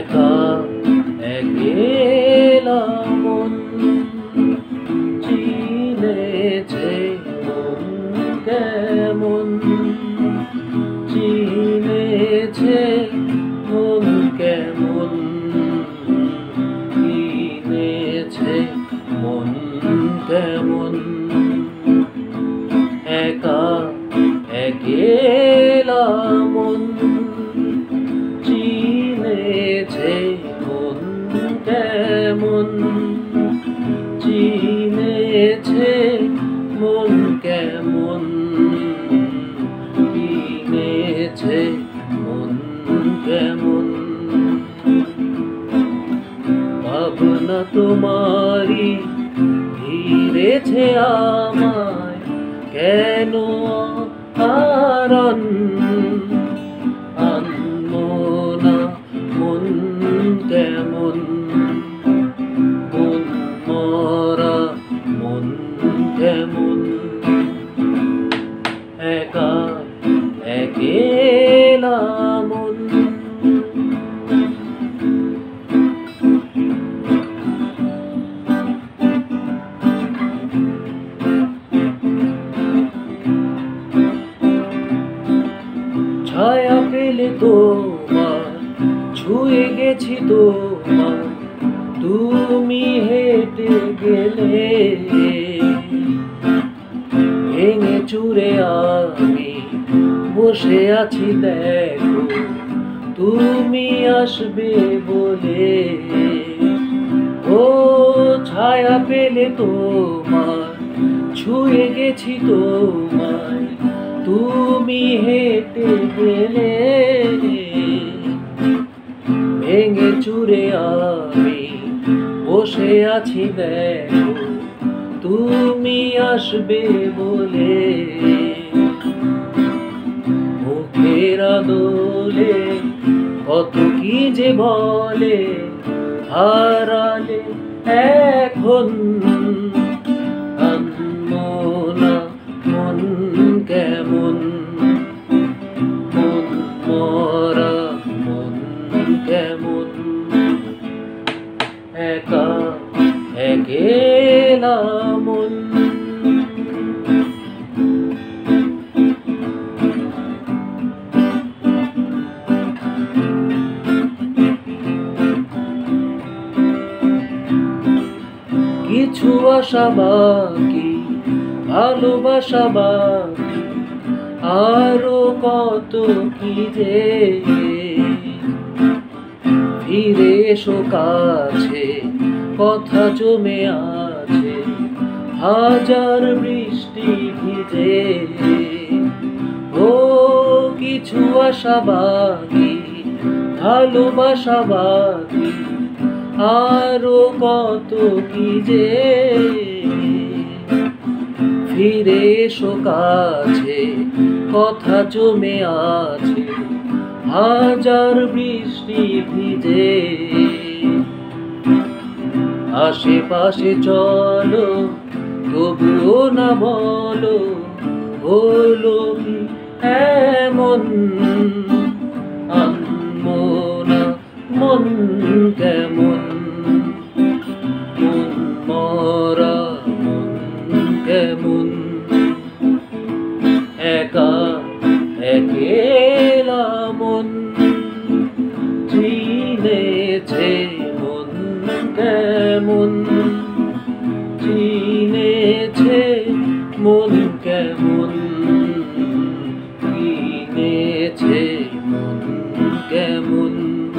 একা একেলা মন চিনেছে মন কেমন, চিনেছে মন কেমন, চিনেছে মন কেমন। একা একেলা মন চিনেছে মন কেমন, চিনেছে মন কেমন, চিনেছে মন কেমন। ভাবনা তোমারি ঘিরেছে আমায়, কেন আর আনমো না মন কেমন, মন মরা মন কেমন। একা একেলা মন। ছায়া পেলে তোমার, ছুঁয়ে গেছি তোমার, তুমি হেঁটে গেলে। ভেঙে চুরে আমি বসে আছি দেখো, তুমি আসবে বলে। ও ছায়া পেলে তোমার, ছুঁয়ে গেছি তোমায়, তুমি হেঁটে গেলে। ভেঙে চুরে আমি বসে আছি দেখো, তুমি আসবে বলে। মুখের আদলে কত কি যে বলে, হারালে এখন আনমো না মন কেমন, মন মরা মন কেমন। একা একেলা মন। কিছু আশা বাকি, ভালোবাসা বাকি, আরো কত কি যে। ফিরে এসো কাছে, কথা জমে আছে হাজার বৃষ্টি ভিজে। ও কিছু আশা বাকি, ভালোবাসা বাকি, আরো কত কি যে। ফিরে এসো কাছে, কথা জমে আছে হাজার বৃষ্টি ভিজে। আশেপাশে চলো, তবুও না বলো হলো কি এমন, আনমো না মন কেমন, মন মরা মন কেমন। একা একেলা মন চিনেছে মন কেমন, চিনেছে মন কেমন, চিনেছে মন কেমন।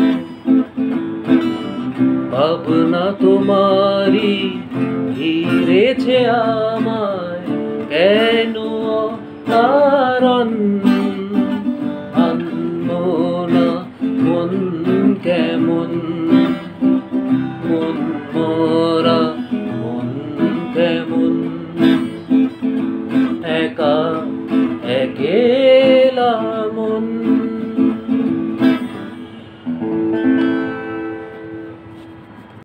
ভাবনা তোমারি ঘিরেছে আমায়, কেন